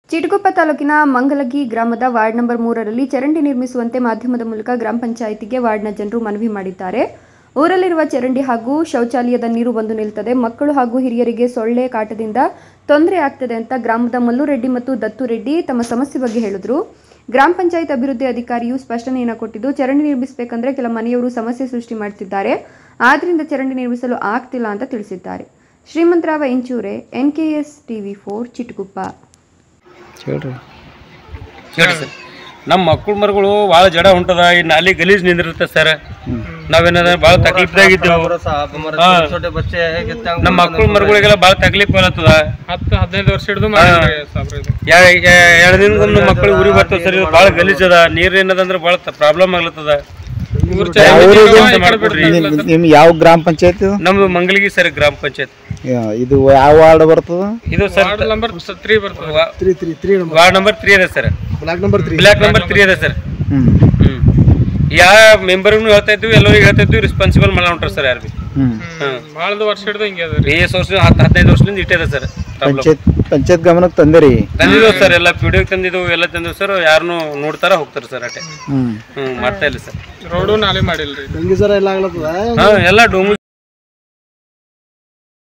ಚಿಟಗುಪ್ಪ ತಾಲೂಕಿನ ಮಂಗಲಗಿ ಗ್ರಾಮದ ward number 3ರಲ್ಲಿ ಚರಂಡಿ ನಿರ್ಮಿಸುವಂತೆ ಮಾಧ್ಯಮದ ಮೂಲಕ ಗ್ರಾಮ ಪಂಚಾಯಿತಿಗೆ ವಾರ್ಡ್ನ ಜನರು ಮನವಿ ಮಾಡಿದ್ದಾರೆ. ಊರಲ್ಲಿರುವ ಚರಂಡಿ ಹಾಗೂ ಶೌಚಾಲಯದ ನೀರು ಬಂದು ನಿಲ್ತದೆ. ಮಕ್ಕಳು ಹಾಗೂ ಹಿರಿಯರಿಗೆ ಸೊಳ್ಳೆ ಕಾಟದಿಂದ ತೊಂದರೆ ಆಗ್ತದೆ ಅಂತ ಗ್ರಾಮದ ಮಲ್ಲುರೆಡ್ಡಿ ಮತ್ತು ದತ್ತುರೆಡ್ಡಿ ತಮ್ಮ ಸಮಸ್ಯೆ ಬಗ್ಗೆ ಹೇಳಿದ್ರು. ಗ್ರಾಮ ಪಂಚಾಯತ್ ಅಭಿವೃದ್ಧಿ ಅಧಿಕಾರಿಯು ಸ್ಪಷ್ಟನೆಯನ್ನು ಕೊಟ್ಟಿದ್ದು, ಚರಂಡಿ ನಿರ್ಮಿಸಬೇಕಂದ್ರೆ ಕೆಲ ಮನೆಯವರು ಸಮಸ್ಯೆ ಸೃಷ್ಟಿ ಮಾಡ್ತಿದ್ದಾರೆ. ಆದ್ದರಿಂದ ಚರಂಡಿ ನಿರ್ಮಿಸಲು ಆಗ್ತಿಲ್ಲ ಅಂತ ತಿಳಿಸಿದ್ದಾರೆ. ಶ್ರೀಮಂತರಾವ ಇಂಚೂರೆ, NKS TV4 ಚಿಟಗುಪ್ಪ. ನಮ್ಮ ಮಕ್ಕಳು ಮರುಗಳು ಭಾಳ ಜಡ ಹೊಂಟದ. ಈ ನಾಲಿ ಗಲೀಜ್ ನಿಂದಿರುತ್ತೆ ಸರ್. ನಾವೇನಾದ್ರೆ ಭಾಳ ತಕ್ಲೀಫ್ದಾಗಿದ್ದೇವೆ. ನಮ್ಮ ಮಕ್ಕಳು ಮರುಗಳಿಗೆಲ್ಲ ಭಾಳ ತಕ್ಲೀಫ್ ಬರತ್ತದ. 10-15 ವರ್ಷ ಹಿಡಿದು 2 ದಿನಕ್ಕೊಮ್ಮೆ ಮಕ್ಕಳು ಊರಿಗೆ ಬರ್ತವೆ ಸರ್. ಇದು ಭಾಳ ಗಲೀಜ್ ಅದ. ನೀರು ಏನದಂದ್ರೆ ಭಾಳ ಪ್ರಾಬ್ಲಮ್ ಆಗ್ಲತ್ತದ. ಯಾವ ಗ್ರಾಮ ಪಂಚಾಯತ್? ನಮ್ದು ಮಂಗಲಗಿ ಸರ್ ಗ್ರಾಮ ಪಂಚಾಯತ್. ಇದು ಯಾವ ವಾರ್ಡ್ ಬರ್ತದ? ಇದು ಸರ್ ವಾರ್ಡ್ ನಂಬರ್ 3 ಬರ್ತದೆ. ವಾರ್ಡ್ ನಂಬರ್ 3 ಇದೆ ಸರ್. ಬ್ಲಾಕ್ ನಂಬರ್ 3 ಇದೆ ಸರ್. ಯಾವ ಮೆಂಬರ್ಗೂ ಹೇಳ್ತಾ ಇದ್ವಿ, ಎಲ್ಲರಿಗೂ ಹೇಳ್ತಾ ಇದ್ವಿ, ರೆಸ್ಪಾನ್ಸಿಬಲ್ ಮಾಡ ಹೊಂಟ್ರ ಸರ್. ಯಾರು ಭಾಳ ವರ್ಷ ಹಿಡಿದು ಹಿಂಗೆ ಅದ. 15 ವರ್ಷದಿಂದ ಇಟ್ಟಿದೆ ಸರ್. ಪಂಚಾಯತ್ ಗಮನಕ್ಕೆ ತಂದಿರಿ? ತಂದಿದ್ವು ಸರ್. ಎಲ್ಲ PDO ತಂದಿದ್ವು, ಎಲ್ಲ ತಂದಿವ್ ಸರ್. ಯಾರನ್ನು ನೋಡ್ತಾರ ಹೋಗ್ತಾರ ಸರ್. ಅಟೆ ಮಾಡ್ತಾ ಇಲ್ಲ ಸರ್. ರೋಡು ನಾಲೆ ಮಾಡಿಲ್ರಿ ಎಲ್ಲ ಡೊಂಗು